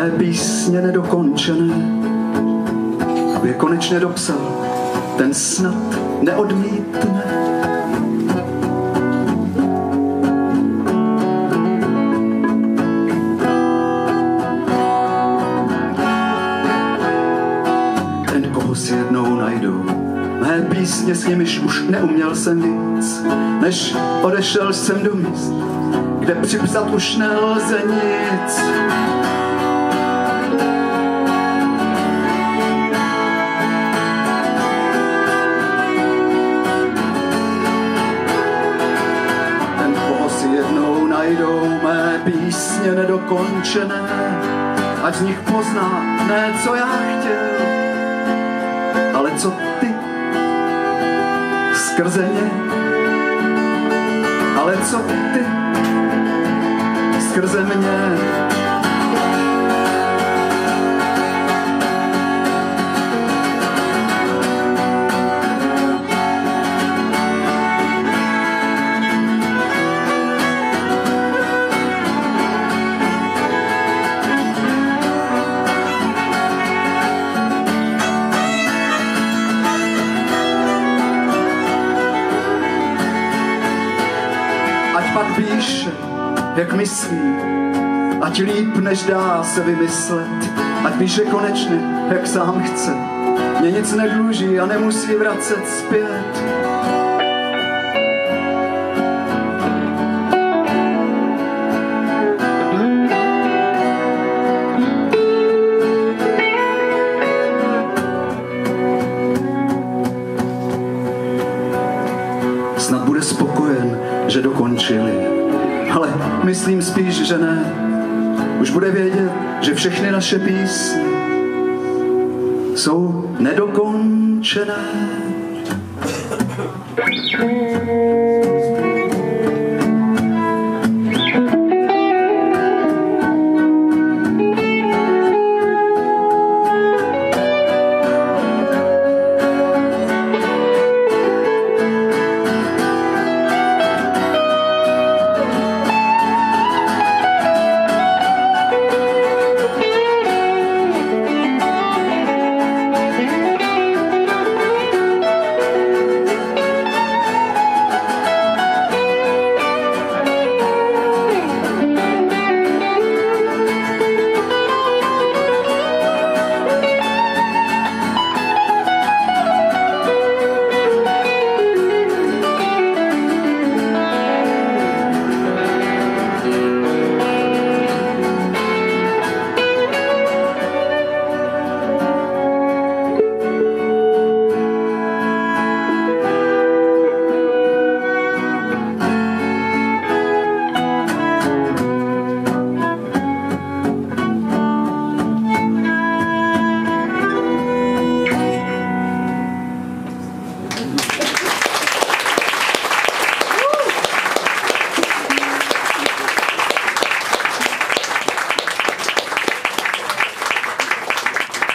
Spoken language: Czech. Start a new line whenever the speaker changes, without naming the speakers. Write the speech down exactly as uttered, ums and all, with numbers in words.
mé písně nedokončené, aby je konečně dopsal, ten snad neodmítne. Ten, koho si jednou najdou, mé písně, s nimiž už neuměl jsem víc, než odešel jsem do míst, kde připsat už nelze nic. Ten, koho si jednou najdou mé písně nedokončené, ať z nich pozná ne, co já chtěl, ale co ty skrze mě, ale co ty skrze mě. Ať pak píše, jak myslí, ať líp než dá se vymyslet, ať píše konečně, jak sám chce, mě nic nedluží a nemusí vracet zpět. Snad bude spokojen, že dokončili, ale myslím spíš, že ne. Už bude vědět, že všechny naše písně jsou nedokončené.